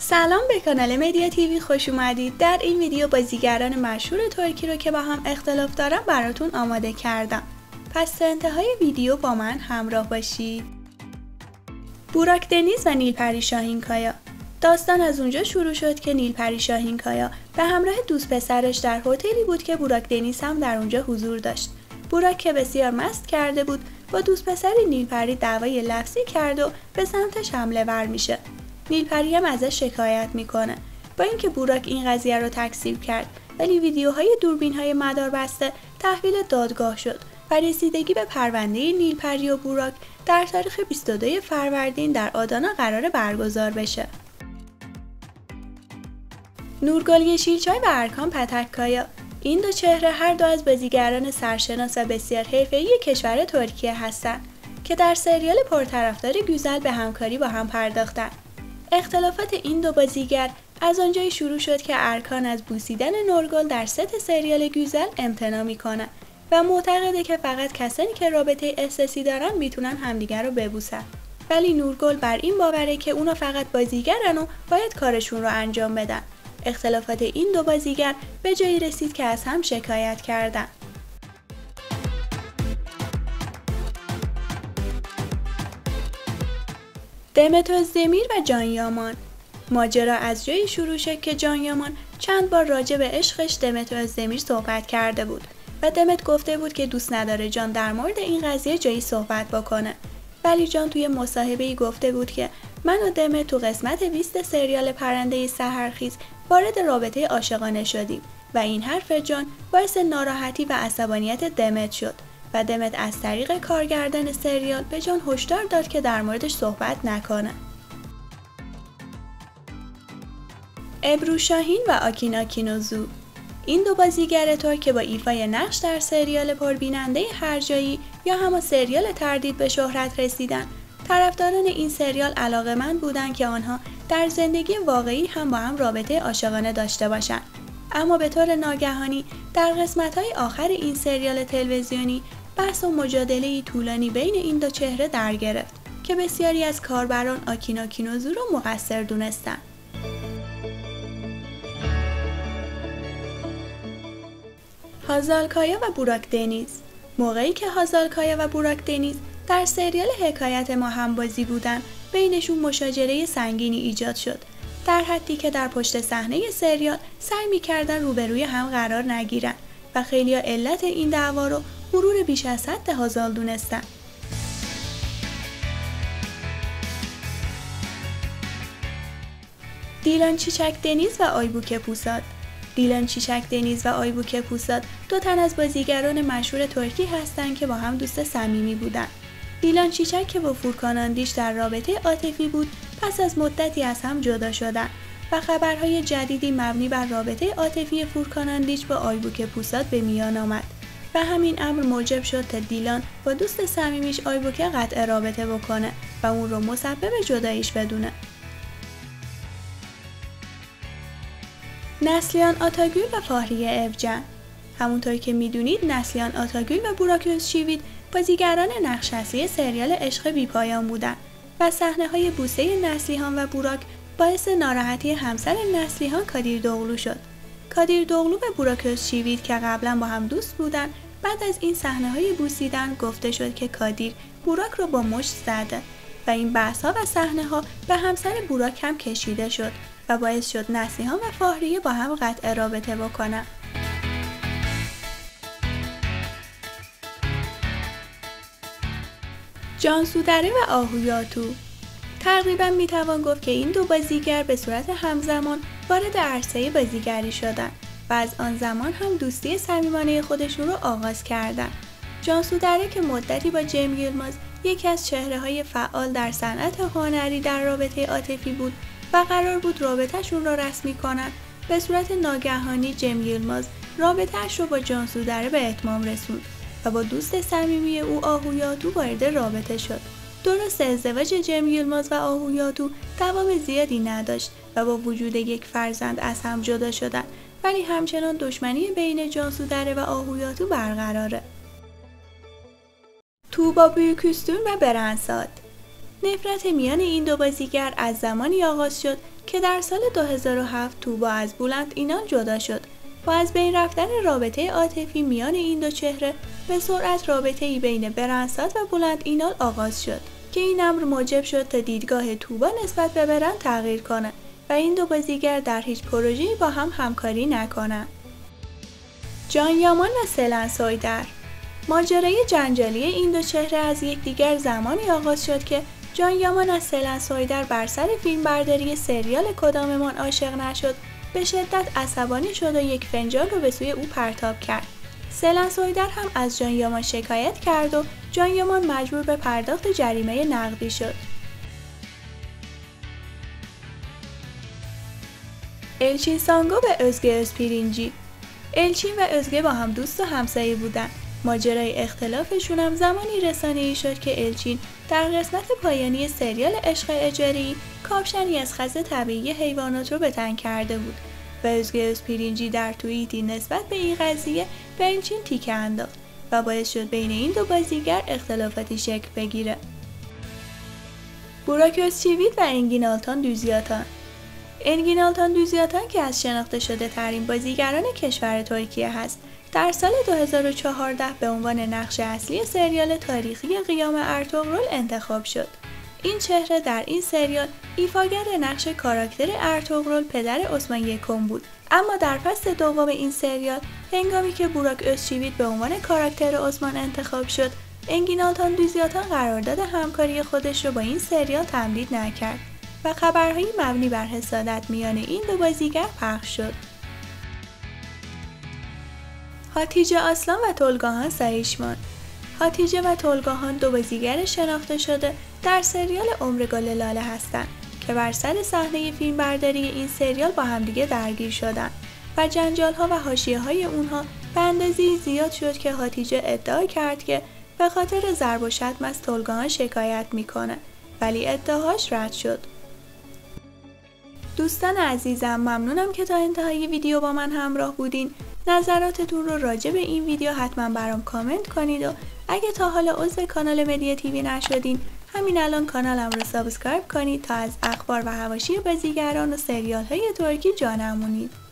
سلام به کانال مدیا تیوی خوش اومدید. در این ویدیو بازیگران مشهور ترکی رو که با هم اختلاف دارن براتون آماده کردم. پس تا انتهای ویدیو با من همراه باشید. بوراک دنیز و نیلپری شاهینکایا. داستان از اونجا شروع شد که نیلپری شاهینکایا به همراه دوست پسرش در هتلی بود که بوراک دنیز هم در اونجا حضور داشت. بوراک که بسیار مست کرده بود با دوست پسر نیلپری دعوای لفظی کرد و به سمتش حمله ور میشه. نیلپری هم ازش شکایت میکنه. با اینکه بوراک این قضیه رو تکذیب کرد ولی ویدیوهای دوربین‌های مداربسته تحویل دادگاه شد و رسیدگی به پرونده نیلپری و بوراک در تاریخ 22 فروردین در آدانا قرار برگزار بشه. نورگل یشیلچای و ارکان پتککایا. این دو چهره هر دو از بازیگران سرشناس و بسیار حرفه‌ای کشور ترکیه هستند که در سریال پرطرفدار گوزل به همکاری با هم پرداختند. اختلافات این دو بازیگر از آنجایی شروع شد که ارکان از بوسیدن نورگل در ست سریال گوزل امتناع میکنه و معتقده که فقط کسانی که رابطه احساسی دارن میتونن همدیگر رو ببوسن. ولی نورگل بر این باوره که اونا فقط بازیگرن و باید کارشون رو انجام بدن. اختلافات این دو بازیگر به جایی رسید که از هم شکایت کردن. دمت özdemir و جان یامان. ماجرا از جایی شروع شد که جان یامان چند بار راجع به عشقش دمت özdemir صحبت کرده بود و دمت گفته بود که دوست نداره جان در مورد این قضیه جایی صحبت بکنه. ولی جان توی مصاحبه‌ای گفته بود که من و دمت تو قسمت 20 سریال پرنده سحرخیز وارد رابطه عاشقانه شدیم و این حرف جان باعث ناراحتی و عصبانیت دمت شد و دمت از طریق کارگردان سریال به جان هشدار داد که در موردش صحبت نکنه. ابرو شاهین و آکین آکینوزو. این دو بازیگر ترک که با ایفای نقش در سریال پربیننده هرجایی یا همان سریال تردید به شهرت رسیدن، طرفداران این سریال علاقه‌مند بودند که آنها در زندگی واقعی هم با هم رابطه عاشقانه داشته باشند. اما به طور ناگهانی در قسمت‌های آخر این سریال تلویزیونی بحث و مجادله‌ای طولانی بین این دو چهره در گرفت که بسیاری از کاربران آکین آکینوزو رو مقصر دونستند. هازالکایا و بوراک دنیز. موقعی که هازالکایا و بوراک دنیز در سریال حکایت ما همبازی بودن، بینشون مشاجره سنگینی ایجاد شد، در حدی که در پشت صحنه سریال سعی می‌کردن روبروی هم قرار نگیرن و خیلی‌ها علت این دعوا رو غرور بیش از حد هازال دونستن. دیلان چیچک دنیز و آیبوک پوساد. دیلان چیچک دنیز و آیبوک پوساد دو تن از بازیگران مشهور ترکی هستند که با هم دوست صمیمی بودند. دیلان چیچک که با فورکان آندیش در رابطه عاطفی بود، پس از مدتی از هم جدا شدند و خبرهای جدیدی مبنی بر رابطه عاطفی فورکان آندیش با آیبوک پوساد به میان آمد و همین امر موجب شد تا دیلان با دوست صمیمیش آیبوک قطع رابطه بکنه و اون رو مسبب جداییش بدونه. نسلیان آتاگül و فاهریه evcen. همونطور که میدونید نسلیان آتاگül و بوراک özçivit بازیگران نقش اصلی سریال عشق بی‌پایان بودند و صحنه‌های بوسه نسلیهان و بوراک باعث ناراحتی همسر نسلیهان کادیر دوغلو شد. کادیر دوغلو و بوراک özçivit که قبلا با هم دوست بودن، بعد از این صحنه‌های بوسیدن گفته شد که کادیر بوراک رو با مشت زده و این بحث‌ها و صحنه‌ها به همسر بوراک هم کشیده شد و باعث شد نسلیهان و فاهریه با هم قطع رابطه بکنن. جانسو دره و آهویاتو. تقریبا میتوان گفت که این دو بازیگر به صورت همزمان وارد عرصه بازیگری شدند و از آن زمان هم دوستی صمیمانه خودشون رو آغاز کردند. جانسو دره که مدتی با جیم یلماز یکی از چهره‌های فعال در صنعت هنری در رابطه عاطفی بود و قرار بود رابطه‌شون را رسمی کنند، به صورت ناگهانی جیم یلماز رابطه‌اش رو با جانسو دره به اتمام رسوند و با دوست صمیمی او آهویاتو وارد رابطه شد. درست ازدواج جیم یلماز و آهویاتو دوام زیادی نداشت و با وجود یک فرزند از هم جدا شدند، ولی همچنان دشمنی بین جانسو دره و آهویاتو برقراره. توبا büyüküstün و برنساد. نفرت میان این دو بازیگر از زمانی آغاز شد که در سال 2007 توبا از بلند اینال جدا شد و از بین رفتن رابطه عاطفی میان این دو چهره به سرعت رابطه‌ای بین برنسات و بلند اینال آغاز شد که این امر موجب شد تا دیدگاه توبا نسبت به برند تغییر کنه و این دو بازیگر در هیچ پروژه‌ای با هم همکاری نکنند. جان یامان و سلن سویدر. ماجرای جنجالی این دو چهره از یکدیگر زمانی آغاز شد که جان یامان از سلن سویدر بر سر فیلمبرداری سریال کداممان عاشق نشد به شدت عصبانی شد و یک فنجان رو به سوی او پرتاب کرد. سلن سویدر هم از جان یامان شکایت کرد و جان یامان مجبور به پرداخت جریمه نقدی شد. الچین سانگو و özge özpirinci. الچین و özge با هم دوست و همسایه بودن. ماجرای اختلافشون هم زمانی رسانه‌ای شد که الچین در قسمت پایانی سریال عشق اجباری کاپشنی از خز طبیعی حیوانات رو به تن کرده بود و özge özpirinci در توییتی نسبت به این قضیه به الچین تیکه انداخت و باعث شد بین این دو بازیگر اختلافاتی شکل بگیره. بوراک özçivit و انگین آلتان دوزیاتان. انگین آلتان دوزیاتان که از شناخته شده ترین بازیگران کشور ترکیه هست در سال 2014 به عنوان نقش اصلی سریال تاریخی قیام ارطغرل انتخاب شد. این چهره در این سریال ایفاگر نقش کاراکتر ارطغرل پدر عثمان یکم بود، اما در فصل دوم این سریال هنگامی که بوراک özçivit به عنوان کاراکتر عثمان انتخاب شد، انگین آلتان دوزیاتان قرارداد همکاری خودش رو با این سریال تمدید نکرد و خبرهایی مبنی بر حسادت میان این دو بازیگر پخش شد. هاتیجه آسلان و تولگاهان سایشمان. هاتیجه و تولگاهان دو بازیگر شناخته شده در سریال عمر گل لاله هستند که بر سر صحنه فیلمبرداری این سریال با همدیگه درگیر شدند و جنجال‌ها و حاشیه‌های اونها به اندازه‌ای زیاد شد که هاتیجه ادعا کرد که به خاطر ضرب و شتم از تولگاهان شکایت میکنه، ولی ادعاهاش رد شد. دوستان عزیزم، ممنونم که تا انتهای ویدیو با من همراه بودین. نظراتتون رو راجع به این ویدیو حتما برام کامنت کنید و اگه تا حالا عضو کانال مدیا تیوی نشدین همین الان کانالم رو سابسکرایب کنید تا از اخبار و حواشی بازیگران و سریال های ترکی جا نمونید.